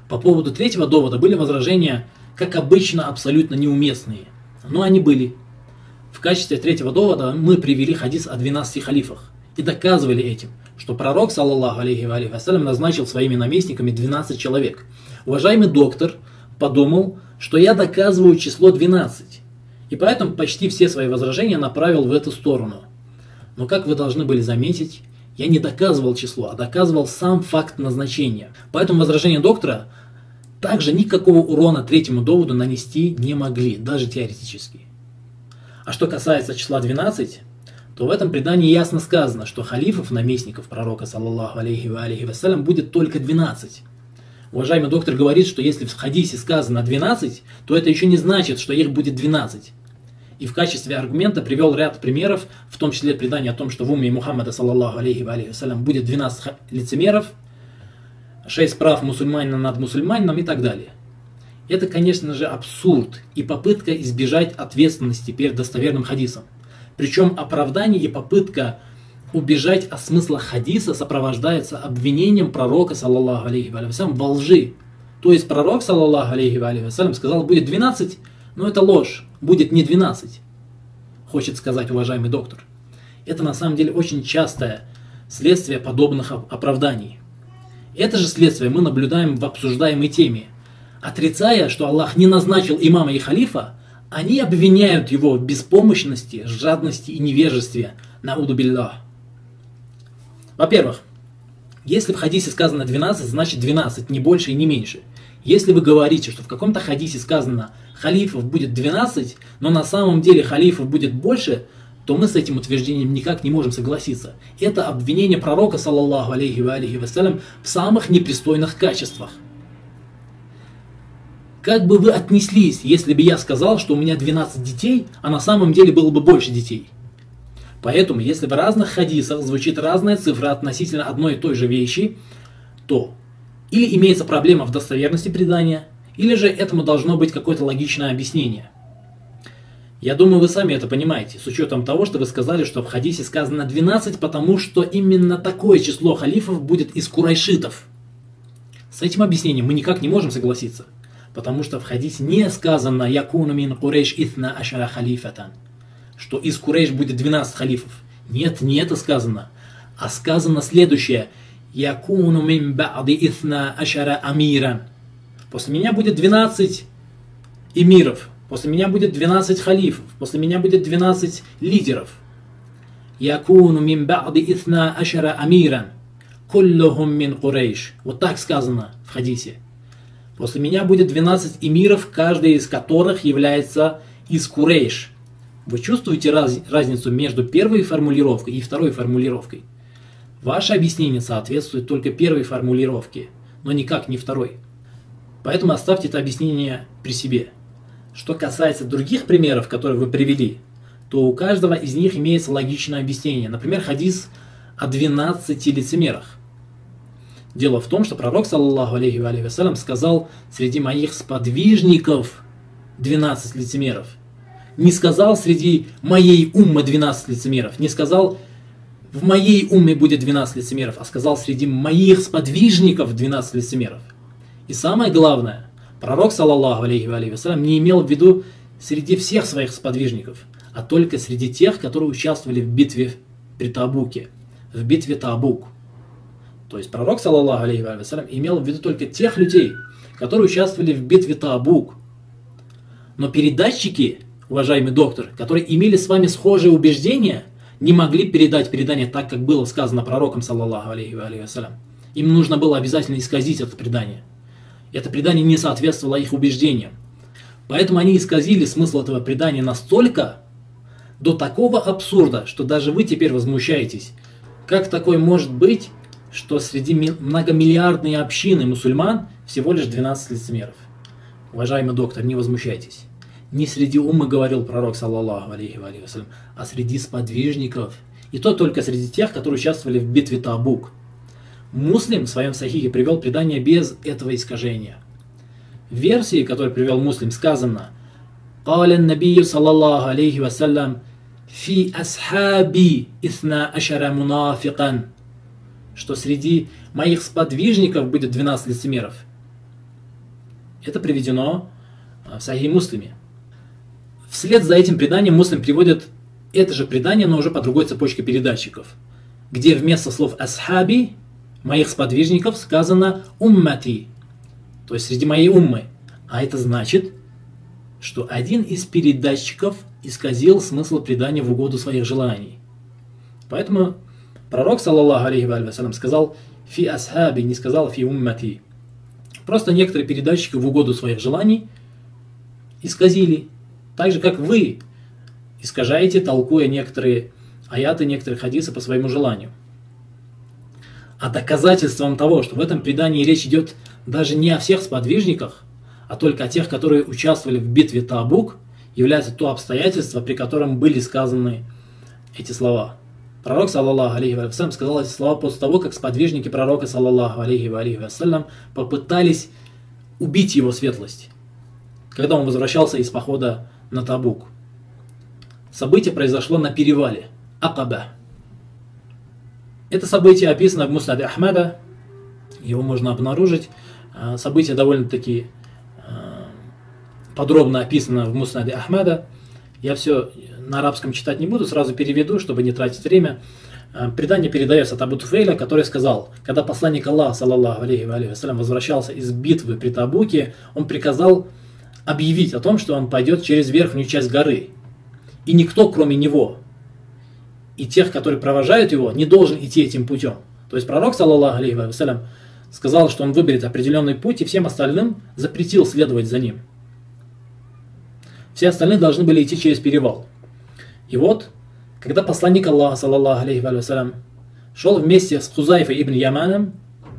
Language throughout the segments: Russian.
По поводу третьего довода были возражения, как обычно, абсолютно неуместные. Но они были. В качестве третьего довода мы привели хадис о 12 халифах и доказывали этим, что пророк, саллаллаху алейхи вассалям, назначил своими наместниками 12 человек. Уважаемый доктор подумал, что я доказываю число 12, и поэтому почти все свои возражения направил в эту сторону. Но, как вы должны были заметить, я не доказывал число, а доказывал сам факт назначения. Поэтому возражения доктора также никакого урона третьему доводу нанести не могли, даже теоретически. А что касается числа 12, то в этом предании ясно сказано, что халифов, наместников пророка, саллаллаху алейхи вассалям, будет только 12. Уважаемый доктор говорит, что если в хадисе сказано 12, то это еще не значит, что их будет 12. И в качестве аргумента привел ряд примеров, в том числе предание о том, что в умме Мухаммада, саллаллаху алейхи вассалям, будет 12 лицемеров, 6 прав мусульманина над мусульманином и так далее. Это, конечно же, абсурд и попытка избежать ответственности перед достоверным хадисом. Причем оправдание и попытка убежать от смысла хадиса сопровождается обвинением пророка, саллаллаху алейхи вассалям, во лжи. То есть пророк, саллаллаху алейхи вассалям, сказал, будет 12, но это ложь, будет не 12, хочет сказать уважаемый доктор. Это на самом деле очень частое следствие подобных оправданий. Это же следствие мы наблюдаем в обсуждаемой теме. Отрицая, что Аллах не назначил имама и халифа, они обвиняют его в беспомощности, жадности и невежестве. Науду биллах. Во-первых, если в хадисе сказано 12, значит 12, не больше и не меньше. Если вы говорите, что в каком-то хадисе сказано халифов будет 12, но на самом деле халифов будет больше, то мы с этим утверждением никак не можем согласиться. Это обвинение пророка, саллаллаху алейхи вассалям, в самых непристойных качествах. Как бы вы отнеслись, если бы я сказал, что у меня 12 детей, а на самом деле было бы больше детей? Поэтому, если в разных хадисах звучит разная цифра относительно одной и той же вещи, то или имеется проблема в достоверности предания, или же этому должно быть какое-то логичное объяснение. Я думаю, вы сами это понимаете, с учетом того, что вы сказали, что в хадисе сказано 12, потому что именно такое число халифов будет из курайшитов. С этим объяснением мы никак не можем согласиться. Потому что в хадисе не сказано «Якуну мин Курейш итна ашара халифатан», что из Курейш будет 12 халифов. Нет, не это сказано. А сказано следующее «Якуну мин ба'ди итна ашара амиран». После меня будет 12 эмиров, после меня будет 12 халифов, после меня будет 12 лидеров. «Якуну мин ба'ди итна ашара амиран, куллухум мин Курейш». Вот так сказано в хадисе. После меня будет 12 эмиров, каждый из которых является из Курейш. Вы чувствуете разницу между первой формулировкой и второй формулировкой? Ваше объяснение соответствует только первой формулировке, но никак не второй. Поэтому оставьте это объяснение при себе. Что касается других примеров, которые вы привели, то у каждого из них имеется логичное объяснение. Например, хадис о 12 лицемерах. Дело в том, что пророк, саллаллаху алейхи вассалям, сказал среди моих сподвижников 12 лицемеров. Не сказал среди моей уммы 12 лицемеров. Не сказал в моей умме будет 12 лицемеров, а сказал среди моих сподвижников 12 лицемеров. И самое главное, пророк, саллаллаху алейхи вассалям, не имел в виду среди всех своих сподвижников, а только среди тех, которые участвовали в битве при Табуке, в битве Табук. То есть пророк, саллаллаху алейхи вассалям, имел в виду только тех людей, которые участвовали в битве Табук. Но передатчики, уважаемый доктор, которые имели с вами схожие убеждения, не могли передать предание так, как было сказано пророком, саллаллаху алейхи вассалям. Им нужно было обязательно исказить это предание. Это предание не соответствовало их убеждениям. Поэтому они исказили смысл этого предания настолько, до такого абсурда, что даже вы теперь возмущаетесь. Как такое может быть, что среди многомиллиардной общины мусульман всего лишь 12 лицемеров? Уважаемый доктор, не возмущайтесь. Не среди уммы говорил пророк, саллаллаху алейхи вассалям, а среди сподвижников. И то только среди тех, которые участвовали в битве Табук. Муслим в своем сахихе привел предание без этого искажения. В версии, которую привел Муслим, сказано «Каля набию саллаллаху алейхи вассалям фи асхаби исна ашара мунафикан», что среди моих сподвижников будет 12 лицемеров. Это приведено в Сахих Муслиме. Вслед за этим преданием Муслим приводит это же предание, но уже по другой цепочке передатчиков, где вместо слов «асхаби», моих сподвижников, сказано «уммати», то есть среди моей уммы. А это значит, что один из передатчиков исказил смысл предания в угоду своих желаний. Поэтому пророк, саллаллаху алейхи ва саллям, сказал «фи асхаби», не сказал «фи уммати». Просто некоторые передатчики в угоду своих желаний исказили. Так же, как вы искажаете, толкуя некоторые аяты, некоторые хадисы по своему желанию. А доказательством того, что в этом предании речь идет даже не о всех сподвижниках, а только о тех, которые участвовали в битве Табук, является то обстоятельство, при котором были сказаны эти слова. Пророк, саллаллаху алейхи ва саллям, сказал эти слова после того, как сподвижники пророка, саллаллаху алейхи ва саллям, попытались убить его светлость, когда он возвращался из похода на Табук. Событие произошло на перевале Акаба. Это событие описано в Муснаде Ахмада, его можно обнаружить. Событие довольно-таки подробно описано в Муснаде Ахмада. Я все на арабском читать не буду, сразу переведу, чтобы не тратить время. Предание передается от Абу Туфейля, который сказал, когда посланник Аллаха, саллаллаху алейхи ва саллям, возвращался из битвы при Табуке, он приказал объявить о том, что он пойдет через верхнюю часть горы. И никто, кроме него, и тех, которые провожают его, не должен идти этим путем. То есть пророк, саллаллаху алейхи ва саллям, сказал, что он выберет определенный путь, и всем остальным запретил следовать за ним. Все остальные должны были идти через перевал. И вот, когда посланник Аллаха, саллаллаху алейхи ва саллям, шел вместе с Хузайфой ибн Яманом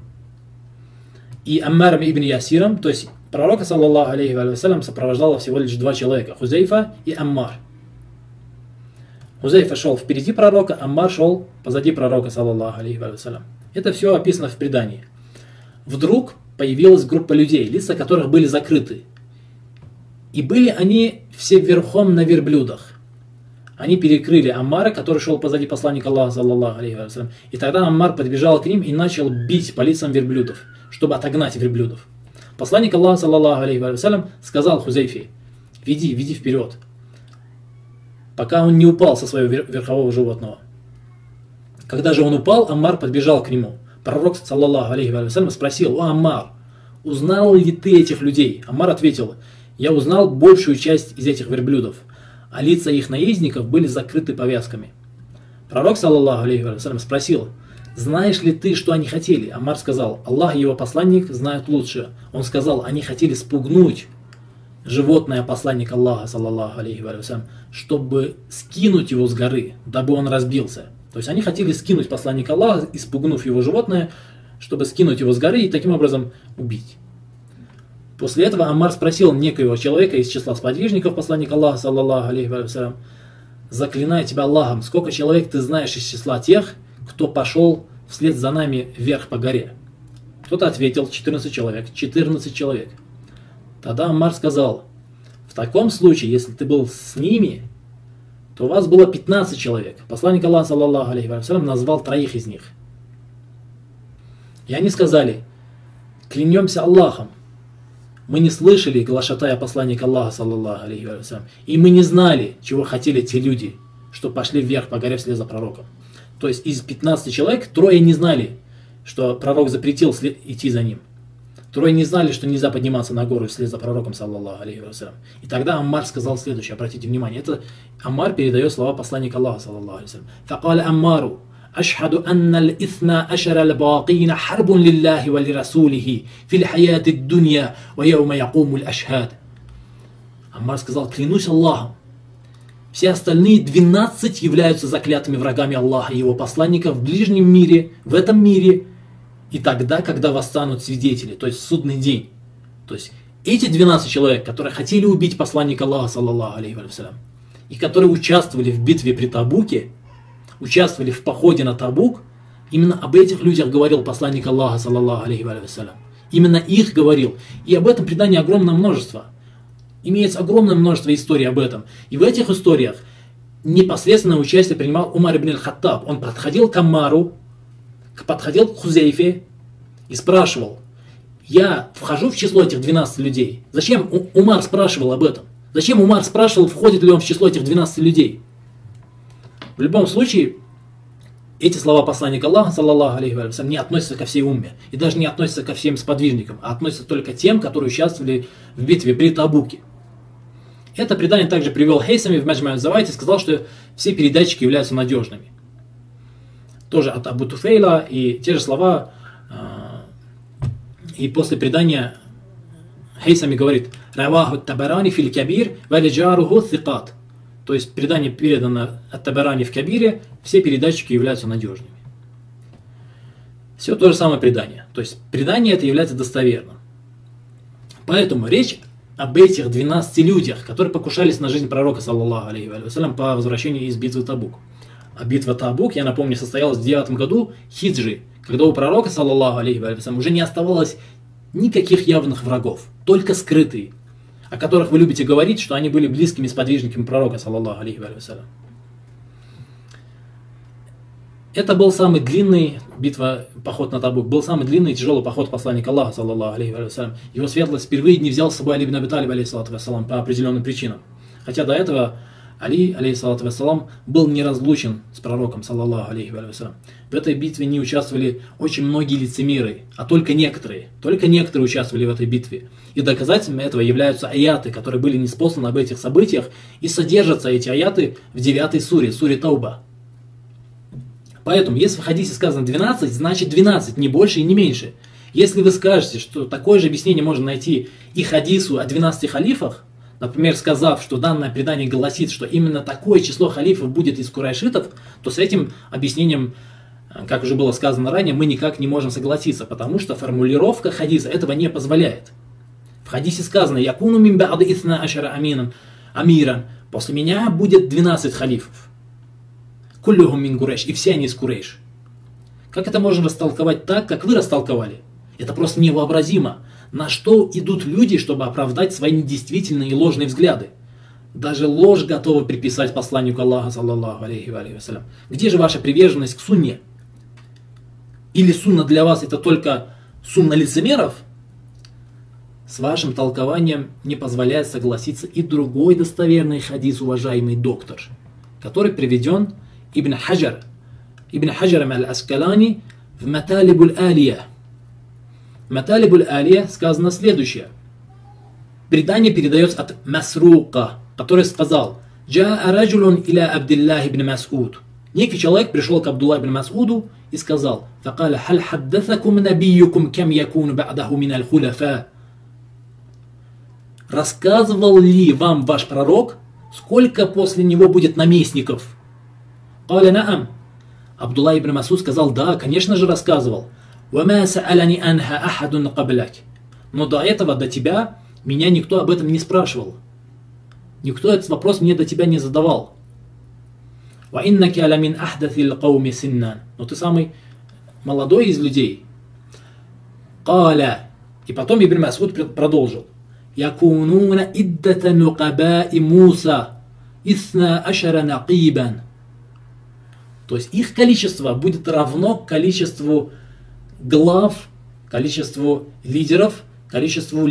и Аммаром ибн Ясиром, то есть пророка, саллаллаху алейхи ва саллям, сопровождало всего лишь два человека, Хузайфа и Аммар. Хузайфа шел впереди пророка, Аммар шел позади пророка, саллаллаху алейхи ва саллям. Это все описано в предании. Вдруг появилась группа людей, лица которых были закрыты. И были они все верхом на верблюдах. Они перекрыли Аммара, который шел позади посланника Аллаха, саллаллаху алейхи ва саллям. И тогда Аммар подбежал к ним и начал бить по лицам верблюдов, чтобы отогнать верблюдов. Посланник Аллаха, саллаллаху алейхи ва саллям, сказал Хузайфе: веди вперед, пока он не упал со своего верхового животного. Когда же он упал, Аммар подбежал к нему. Пророк, саллаллаху алейхи ва саллям, спросил: «О, Аммар, узнал ли ты этих людей?» Аммар ответил: «Я узнал большую часть из этих верблюдов, а лица их наездников были закрыты повязками». Пророк, саллаллаху алейхи ва саллям, спросил: «Знаешь ли ты, что они хотели?» Аммар сказал: «Аллах и его посланник знают лучше». Он сказал: «Они хотели спугнуть животное посланника Аллаха, саллаллаху алейхи ва саллям, чтобы скинуть его с горы, дабы он разбился». То есть они хотели скинуть посланника Аллаха, испугнув его животное, чтобы скинуть его с горы и таким образом убить. После этого Аммар спросил некоего человека из числа сподвижников посланника Аллаха, саллаллаху алейхи ва саллям: «Заклинаю тебя Аллахом, сколько человек ты знаешь из числа тех, кто пошел вслед за нами вверх по горе?» Кто-то ответил: 14 человек. 14 человек. Тогда Аммар сказал: «В таком случае, если ты был с ними, то у вас было 15 человек». Посланник Аллаха, саллаллаху алейхи ва саллям, назвал 3 из них. И они сказали: «Клянемся Аллахом, мы не слышали глашатая посланника Аллаха, саллаллаху алейхи ва саллям, и мы не знали, чего хотели те люди, что пошли вверх по горе вслед за пророком». То есть из 15 человек 3 не знали, что пророк запретил идти за ним. 3 не знали, что нельзя подниматься на гору вслед за пророком, саллаллаху алейхи ва саллям. И тогда Аммар сказал следующее, обратите внимание, это Аммар передает слова посланника Аллаха, саллаллаху алейхи ва саллям. «Факаля Аммару, ашхаду анна л-ithna ашара л-баакина харбун лиллахи ва лирасулихи фил хаяти д-дунья ва яума якуму л-ашхад». Аммар сказал: «Клянусь Аллахом, все остальные 12 являются заклятыми врагами Аллаха и его посланника в ближнем мире, в этом мире, и тогда, когда восстанут свидетели, то есть в судный день». То есть эти 12 человек, которые хотели убить посланника Аллаха, саллаллаху алейхи ва саллям, и которые участвовали в битве при Табуке, участвовали в походе на Табук, именно об этих людях говорил посланник Аллаха, саллаллаху алейхи ва саллям. Именно их говорил. И об этом предании огромное множество. Имеется огромное множество историй об этом. И в этих историях непосредственное участие принимал Умар ибн аль-Хаттаб. Он подходил к Аммару, подходил к Хузейфе и спрашивал: я вхожу в число этих 12 людей? Зачем Умар спрашивал об этом? Зачем Умар спрашивал, входит ли он в число этих 12 людей? В любом случае, эти слова посланника Аллаха, саллаллаху алейхи ва саллям, не относятся ко всей умме. И даже не относятся ко всем сподвижникам, а относятся только тем, которые участвовали в битве при Табуке. Это предание также привел Хейсами в Маджма аль-Завайт и сказал, что все передатчики являются надежными. Тоже от Абу Туфейла, и те же слова. И после предания Хейсами говорит: «Раваху табарани фил кабир, валиджаруху thикат». То есть предание передано от Табарани в Кабире, все передатчики являются надежными. Все то же самое предание. То есть предание это является достоверным. Поэтому речь об этих 12 людях, которые покушались на жизнь пророка, саллаллаху алейхи ва саллям, по возвращении из битвы Табук. А битва Табук, я напомню, состоялась в 9 году хиджры, когда у пророка, саллаллаху алейхи ва саллям, уже не оставалось никаких явных врагов, только скрытые, о которых вы любите говорить, что они были близкими сподвижниками пророка, саллаллаху алейхи ва саллям. Это был самый длинный поход на Табук, был самый длинный и тяжелый поход посланника Аллаха, саллаллаху алейхи ва саллям. Его светлость впервые не взял с собой Али ибн Аби Талиб, алейхиссалату вассалам, по определенным причинам. Хотя до этого Али, алейхиссалату вассалам, был неразлучен с пророком, саллаллаху алейхи ва саллям. В этой битве не участвовали очень многие лицемеры, а только некоторые. Только некоторые участвовали в этой битве. И доказательством этого являются аяты, которые были ниспосланы об этих событиях, и содержатся эти аяты в 9 суре Тауба. Поэтому, если в хадисе сказано 12, значит 12, не больше и не меньше. Если вы скажете, что такое же объяснение можно найти и хадису о 12 халифах, например, сказав, что данное предание гласит, что именно такое число халифов будет из курайшитов, то с этим объяснением, как уже было сказано ранее, мы никак не можем согласиться, потому что формулировка хадиса этого не позволяет. В хадисе сказано: «Якуну мин ба'ди исна ашара амиран». После меня будет 12 халифов. Куллюхум мин Курейш, и все они из Курейш. Как это можно растолковать так, как вы растолковали? Это просто невообразимо. На что идут люди, чтобы оправдать свои недействительные и ложные взгляды? Даже ложь готовы приписать посланнику Аллаха, саллаллаху алейхи ва саллям. Где же ваша приверженность к сунне? Или сунна для вас это только сунна лицемеров? С вашим толкованием не позволяет согласиться и другой достоверный хадис, уважаемый доктор, который приведен Ибн Хаджаром аль-Аскалани в Маталиб аль-Алия. В Маталиб аль-Алия сказано следующее. Предание передается от Масрука, который сказал: «Джаа раджулун иля Абдиллах ибн Мас'уд». Некий человек пришел к Абдулла ибн Мас'уду и сказал: «Факаля халь хаддасакум набиюкум кам якуну ба'даху мин аль-хуляфа». Рассказывал ли вам ваш пророк, сколько после него будет наместников? «Каля наам». Абдулла ибн Мас'уд сказал: «Да, конечно же рассказывал». «Вама са'аляни анха ахадун кабляк». Но до этого, до тебя, меня никто об этом не спрашивал. Никто этот вопрос мне до тебя не задавал. «Ва иннаки аля мин ахдатил кауми синнан». Но ты самый молодой из людей. «Каля». И потом Ибн Мас'уд продолжил: «Якунуна иддата нукабаи Муса исна ашара накибан». То есть их количество будет равно количеству глав, количеству лидеров, количеству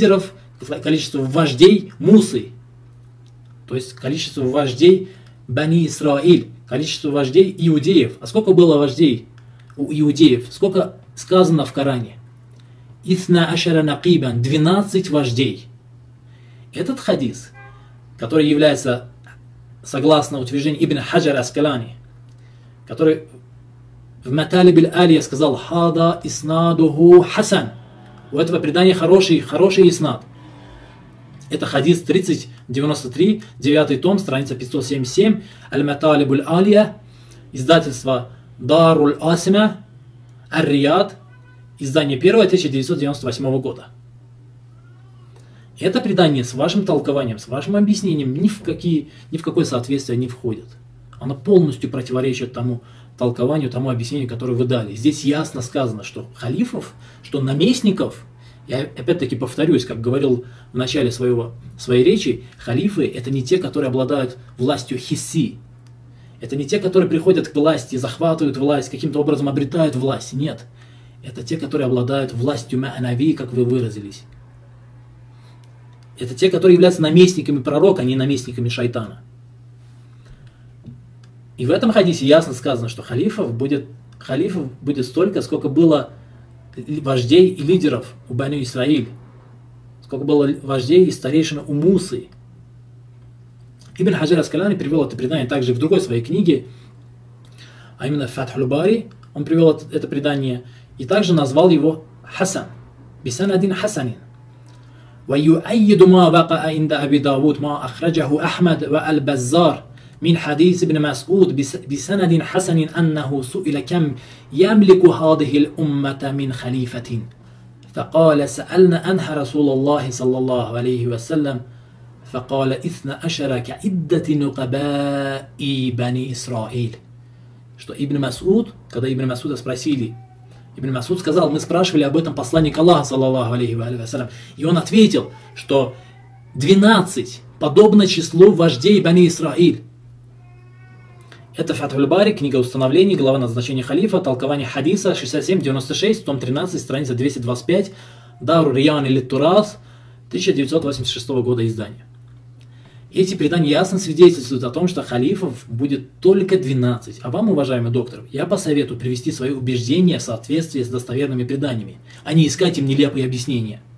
вождей Мусы. То есть количеству вождей Бани Исраиль, количеству вождей иудеев. А сколько было вождей у иудеев? Сколько сказано в Коране? Исна ашара накибан, 12 вождей. Этот хадис, который является, согласно утверждению Ибн Хаджар Аскалани, который в Маталиб аль-Алия сказал: «Хада иснадуху хасан». У этого предания хороший иснад. Это хадис 3093, 9 том, страница 577, Аль-Маталиб аль-Алия, издательство Даруль Асима, Ар-Рияд, издание 1, 1998 года. Это предание с вашим толкованием, с вашим объяснением ни в какое соответствие не входит. Оно полностью противоречит тому толкованию, тому объяснению, которое вы дали. Здесь ясно сказано, что халифов, что наместников, я опять-таки повторюсь, как говорил в начале своей речи, халифы это не те, которые обладают властью хисси. Это не те, которые приходят к власти, захватывают власть, каким-то образом обретают власть. Нет. Это те, которые обладают властью ма'нави, как вы выразились. Это те, которые являются наместниками пророка, а не наместниками шайтана. И в этом хадисе ясно сказано, что халифов будет столько, сколько было вождей и лидеров у Бану Исраиль, сколько было вождей и старейшин у Мусы. Ибн Хаджар Аскаляни привел это предание также в другой своей книге, а именно в Фатхуль Бари. Он привел это предание и также назвал его Хасан, бисанадин Хасанин. ويؤيد ما وقع عند أبي داود ما أخرجه أحمد والبزار من حديث ابن مسعود بسند حسن أنه سئل كم يملك هذه الأمة من خليفة فقال سألنا عنها رسول الله صلى الله عليه وسلم فقال 12 كعدة نقباء بني إسرائيل. Что Ибн Мас'уд, когда Ибн Мас'уда спросили, Ибн Мас'уд сказал, мы спрашивали об этом посланника Аллаха, саллаллаху алейхи ва салям, и он ответил, что 12 подобно числу вождей Бани Исраиль. Это Фатхуль Бари, книга установлений, глава назначения халифа, толкование хадиса 67-96, том 13, страница 225, Дару Риян или Турас, 1986 года издания. Эти предания ясно свидетельствуют о том, что халифов будет только 12. А вам, уважаемый доктор, я посоветую привести свои убеждения в соответствии с достоверными преданиями, а не искать им нелепые объяснения.